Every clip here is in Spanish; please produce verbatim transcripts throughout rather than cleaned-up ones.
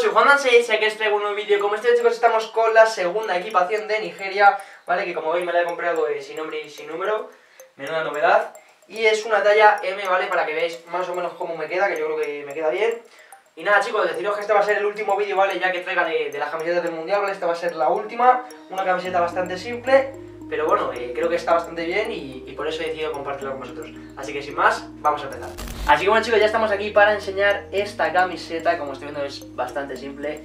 soy Juan Manseis y aquí os traigo un nuevo vídeo. Como estáis, chicos, estamos con la segunda equipación de Nigeria, ¿vale? Que como veis me la he comprado eh, sin nombre y sin número, menuda novedad. Y es una talla M, ¿vale? Para que veáis más o menos cómo me queda, que yo creo que me queda bien. Y nada, chicos, deciros que este va a ser el último vídeo, ¿vale? Ya que traiga de, de las camisetas del Mundial, ¿vale? Esta va a ser la última, una camiseta bastante simple, pero bueno, eh, creo que está bastante bien y, y por eso he decidido compartirla con vosotros. Así que sin más, vamos a empezar. Así que bueno, chicos, ya estamos aquí para enseñar esta camiseta. Como estoy viendo es bastante simple.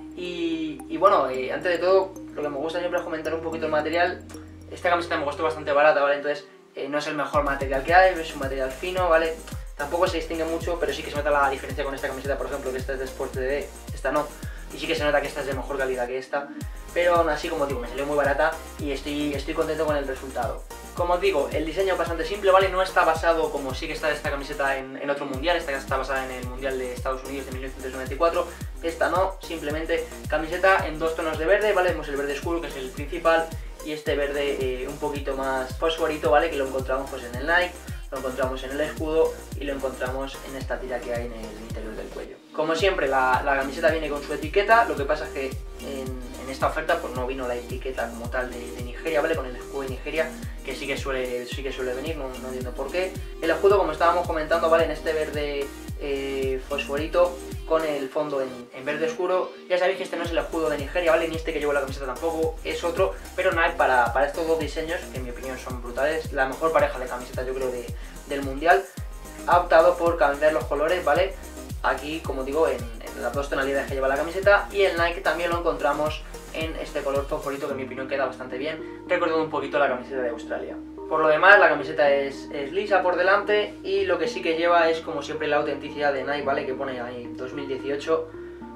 Y, y bueno, eh, antes de todo, lo que me gusta siempre es comentar un poquito el material. Esta camiseta me costó bastante barata, ¿vale? Entonces eh, no es el mejor material que hay, es un material fino, ¿vale? Tampoco se distingue mucho, pero sí que se nota la diferencia con esta camiseta, por ejemplo, que esta es de Sport T V, esta no. Y sí que se nota que esta es de mejor calidad que esta. Pero aún así, como digo, me salió muy barata y estoy, estoy contento con el resultado. Como os digo, el diseño es bastante simple, ¿vale? No está basado, como sí que está esta camiseta, en, en otro mundial. Esta está basada en el Mundial de Estados Unidos de mil novecientos noventa y cuatro. Esta no, simplemente camiseta en dos tonos de verde, ¿vale? Vemos el verde oscuro, que es el principal, y este verde eh, un poquito más fosforito, ¿vale? Que lo encontramos pues en el Nike, lo encontramos en el escudo y lo encontramos en esta tira que hay en el interior del cuello. Como siempre, la, la camiseta viene con su etiqueta, lo que pasa es que en, en esta oferta pues no vino la etiqueta como tal de, de Nigeria, ¿vale? Con el escudo de Nigeria, que sí que suele, sí que suele venir, no, no entiendo por qué. El escudo, como estábamos comentando, ¿vale? En este verde eh, fosforito con el fondo en, en verde oscuro. Ya sabéis que este no es el escudo de Nigeria, ¿vale? Ni este que llevo la camiseta tampoco, es otro. Pero Nike para, para estos dos diseños, que en mi opinión son brutales, la mejor pareja de camisetas yo creo de, del mundial, ha optado por cambiar los colores, ¿vale? Aquí, como digo, en, en las dos tonalidades que lleva la camiseta, y el Nike también lo encontramos en este color fosforito que en mi opinión queda bastante bien, recordando un poquito la camiseta de Australia. Por lo demás, la camiseta es, es lisa por delante y lo que sí que lleva es, como siempre, la autenticidad de Nike, ¿vale? Que pone ahí dos mil dieciocho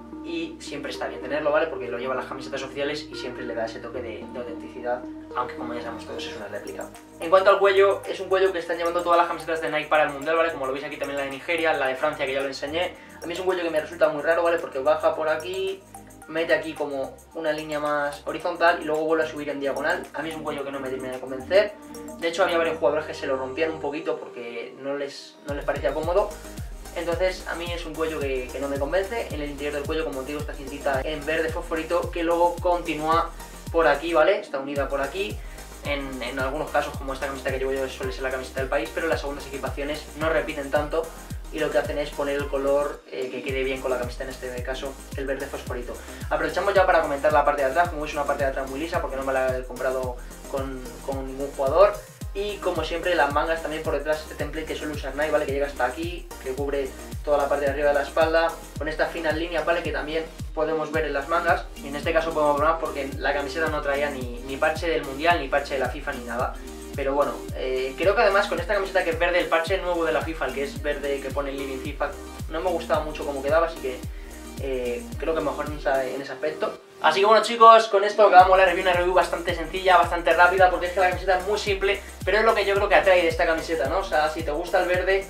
y siempre está bien tenerlo, ¿vale? Porque lo llevan las camisetas oficiales y siempre le da ese toque de, de autenticidad, aunque como ya sabemos todos es una réplica. En cuanto al cuello, es un cuello que están llevando todas las camisetas de Nike para el Mundial, ¿vale? Como lo veis aquí también la de Nigeria, la de Francia que ya lo enseñé. A mí es un cuello que me resulta muy raro, ¿vale? Porque baja por aquí, mete aquí como una línea más horizontal y luego vuelve a subir en diagonal. A mí es un cuello que no me termina de convencer. De hecho, había varios jugadores que se lo rompían un poquito porque no les, no les parecía cómodo. Entonces, a mí es un cuello que, que no me convence. En el interior del cuello, como os digo, esta cintita en verde fosforito que luego continúa por aquí, ¿vale? Está unida por aquí. En, en algunos casos, como esta camiseta que llevo yo, suele ser la camiseta del país, pero las segundas equipaciones no repiten tanto y lo que hacen es poner el color eh, que quede bien con la camiseta, en este caso el verde fosforito. Aprovechamos ya para comentar la parte de atrás. Como veis, una parte de atrás muy lisa porque no me la he comprado con, con ningún jugador. Y como siempre, las mangas también por detrás, este template que suele usar Nike, ¿vale? Que llega hasta aquí, que cubre toda la parte de arriba de la espalda, con estas finas líneas, ¿vale? Que también podemos ver en las mangas. Y en este caso podemos ver más porque la camiseta no traía ni, ni parche del Mundial, ni parche de la FIFA, ni nada. Pero bueno, eh, creo que además con esta camiseta que es verde, el parche nuevo de la FIFA, el que es verde que pone el Living FIFA, no me gustaba mucho cómo quedaba, así que eh, creo que mejor en, esa, en ese aspecto. Así que bueno, chicos, con esto acabamos la review, una review bastante sencilla, bastante rápida, porque es que la camiseta es muy simple, pero es lo que yo creo que atrae de esta camiseta, ¿no? O sea, si te gusta el verde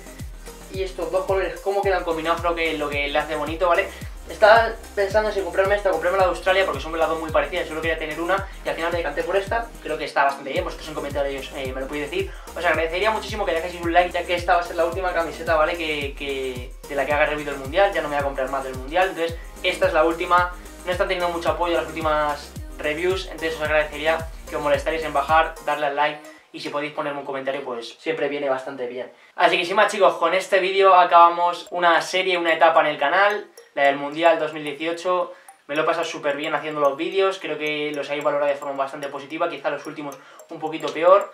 y estos dos colores, cómo quedan combinados, creo que es lo que le hace bonito, ¿vale? Estaba pensando en si comprarme esta o comprarme la de Australia, porque son las dos muy parecidas, solo quería tener una y al final me decanté por esta. Creo que está bastante bien, vosotros en comentarios eh, me lo podéis decir. Os agradecería muchísimo que dejéis un like, ya que esta va a ser la última camiseta, ¿vale? Que, que de la que haga review del Mundial, ya no me voy a comprar más del Mundial, entonces esta es la última. No están teniendo mucho apoyo las últimas reviews, entonces os agradecería que os molestaréis en bajar, darle al like y si podéis ponerme un comentario pues siempre viene bastante bien. Así que sin más, chicos, con este vídeo acabamos una serie, una etapa en el canal, la del Mundial dos mil dieciocho. Me lo he pasado súper bien haciendo los vídeos, creo que los habéis valorado de forma bastante positiva, quizá los últimos un poquito peor.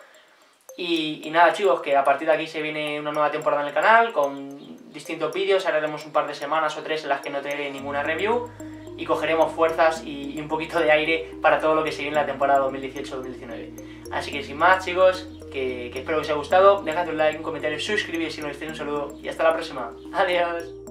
Y, y nada, chicos, que a partir de aquí se viene una nueva temporada en el canal con distintos vídeos. Ahora haremos un par de semanas o tres en las que no tendré ninguna review y cogeremos fuerzas y, y un poquito de aire para todo lo que se viene en la temporada dos mil dieciocho dos mil diecinueve. Así que sin más, chicos, que, que espero que os haya gustado. Dejad un like, un comentario, suscribíos si no estéis, un saludo y hasta la próxima. Adiós.